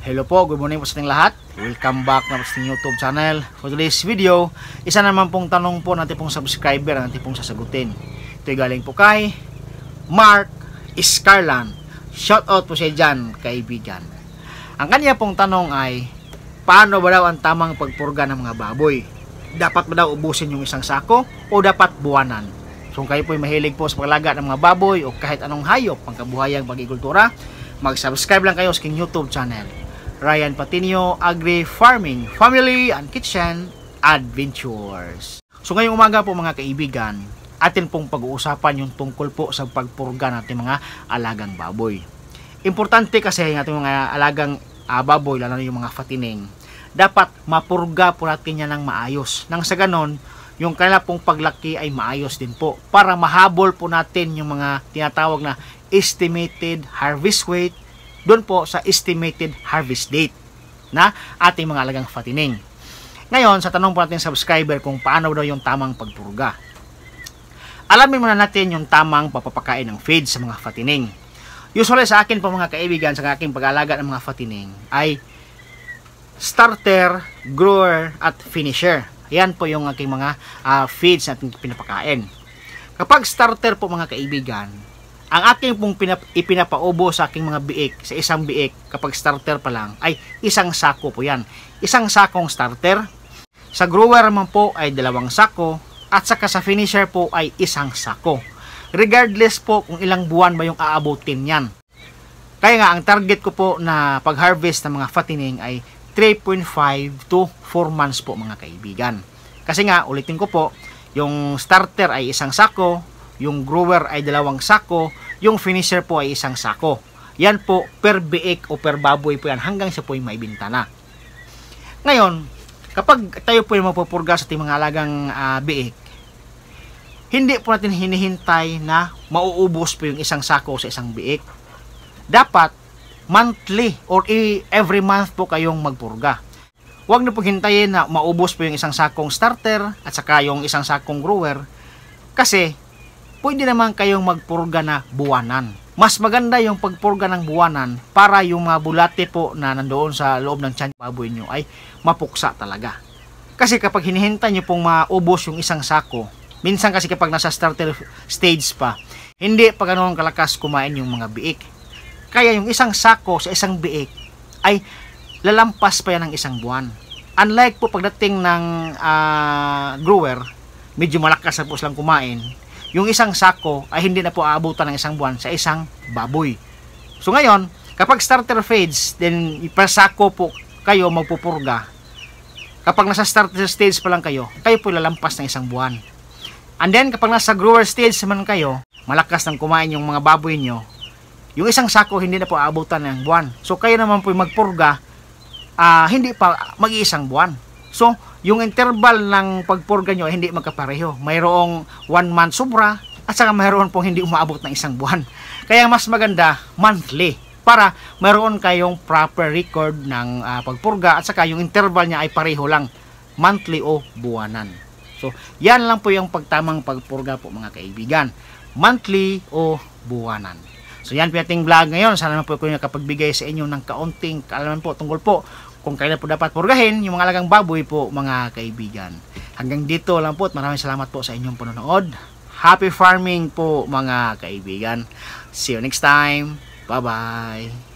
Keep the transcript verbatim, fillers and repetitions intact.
Hello po, good morning po sa ating lahat. Welcome back na po sa ating YouTube channel. For today's video, isa naman pong tanong po natin pong subscriber ang natin pong sasagutin. Ito'y galing po kay Mark Iscarlan. Shout out po siya dyan, kaibigan. Ang kanya pong tanong ay, paano ba daw ang tamang pagpurga ng mga baboy? Dapat ba daw ubusin yung isang sako o dapat buwanan? So kung kayo po'y mahilig po sa paglaga ng mga baboy o kahit anong hayop pangkabuhayang pag-agrikultura, mag-subscribe lang kayo sa aking YouTube channel. Ryan Patinio Agri Farming Family and Kitchen Adventures. So ngayong umaga po mga kaibigan, atin pong pag-uusapan yung tungkol po sa pagpurga natin mga alagang baboy. Importante kasi yung ating mga alagang uh, baboy, lalo na yung mga fatining, dapat mapurga po natin yan ng maayos. Nang sa ganon, yung kanila pong paglaki ay maayos din po para mahabol po natin yung mga tinatawag na estimated harvest weight doon po sa estimated harvest date na ating mga alagang fatining. Ngayon, sa tanong po natin subscriber kung paano daw yung tamang pagpurga. Alamin muna natin yung tamang papapakain ng feed sa mga fatining. Usually sa akin po mga kaibigan, sa aking pag-alaga ng mga fatining ay starter, grower, at finisher. Yan po yung aking mga uh, feeds na ating pinapakain. Kapag starter po mga kaibigan, ang aking pong pinap ipinapaubo sa aking mga biik, sa isang biik, kapag starter pa lang, ay isang sako po yan. Isang sakong starter. Sa grower naman po ay dalawang sako. At saka sa finisher po ay isang sako. Regardless po kung ilang buwan ba yung aabutin yan. Kaya nga, ang target ko po na pag-harvest ng mga fatining ay three point five to four months po mga kaibigan. Kasi nga, ulitin ko po, yung starter ay isang sako, yung grower ay dalawang sako, yung finisher po ay isang sako. Yan po per biik o per baboy po yan hanggang siya po ay maibinta na. Ngayon, kapag tayo po ay mapupurga sa ating mga alagang uh, biik, hindi po natin hinihintay na mauubos po yung isang sako sa isang biik. Dapat monthly or every month po kayong magpurga. Huwag na po hintayin na maubos po yung isang sakong starter at saka yung isang sakong grower, kasi pwede naman kayong magpurga na buwanan. Mas maganda yung pagpurga ng buwanan para yung mga bulate po na nandoon sa loob ng tiyan baboy nyo ay mapuksa talaga. Kasi kapag hinihintay nyo pong maubos yung isang sako, minsan kasi kapag nasa starter stage pa, hindi pa ganoon kalakas kumain yung mga biik. Kaya yung isang sako sa isang biik ay lalampas pa yan ng isang buwan. Unlike po pagdating ng uh, grower, medyo malakas na po silang kumain, yung isang sako ay hindi na po aabutan ng isang buwan sa isang baboy. So ngayon, kapag starter feeds, then per sako po kayo magpupurga. Kapag nasa starter stage pa lang kayo, kayo po lalampas ng isang buwan. And then kapag nasa grower stage naman kayo, malakas nang kumain yung mga baboy nyo, yung isang sako hindi na po aabutan ng buwan. So kayo naman po magpurga, uh, hindi pa mag-iisang buwan. So yung interval ng pagpurga nyo ay hindi magkapareho. Mayroong one month sobra at saka mayroon pong hindi umaabot ng isang buwan. Kaya mas maganda monthly para mayroon kayong proper record ng uh, pagpurga at saka yung interval niya ay pareho lang, monthly o buwanan. So yan lang po yung pagtamang pagpurga po mga kaibigan, monthly o buwanan. So yan po ating vlog ngayon. Sana naman po ko nakapagbigay sa inyo ng kaunting kaalaman po tungkol po kung kailan po dapat purgahin yung mga alagang baboy po mga kaibigan. Hanggang dito lang po at maraming salamat po sa inyong panonood. Happy farming po mga kaibigan. See you next time. Bye bye.